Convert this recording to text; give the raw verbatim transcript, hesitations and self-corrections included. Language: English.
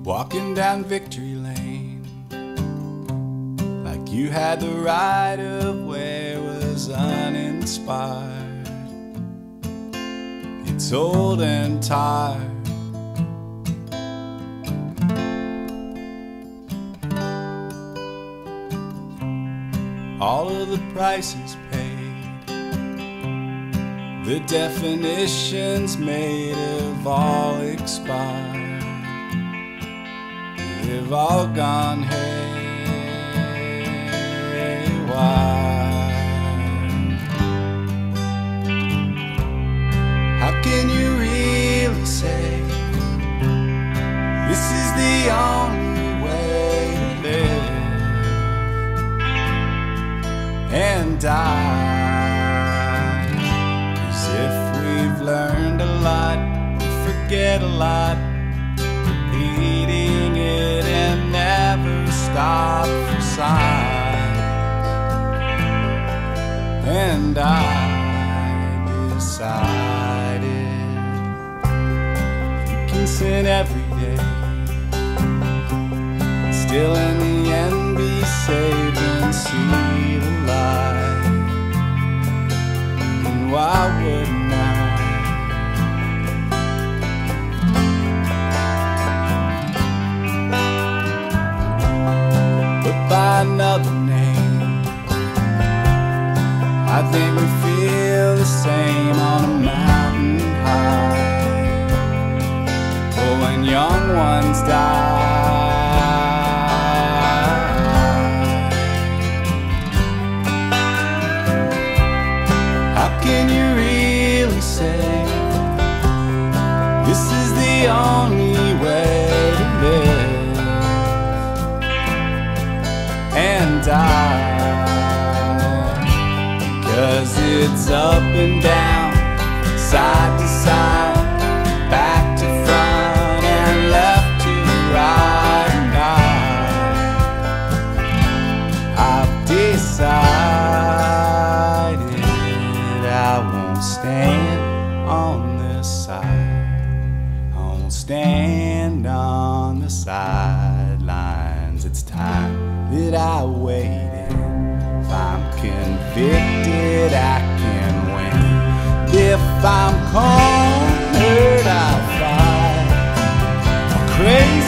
walking down victory lane, like you had the right of way, was uninspired. It's old and tired. All of the prices paid, the definitions made have all expired. They've all gone haywire. How can you really say this is the only way to live and die? 'Cause if we've learned a lot, we forget a lot, repeating it and never stop for signs. And I decided you can sin every day, still in the end be saved and see the light. And why wouldn't I? By another name, I think we feel the same on a mountain high. But when young ones die, how can you really say this is the only way to live and die? 'Cause it's up and down, side to side, back to front, and left to right. And I, I've decided I won't stand on this side. I won't stand on the sidelines. It's time that I waited. If I'm convicted, I can win. If I'm cornered, I'll fight. I'll crave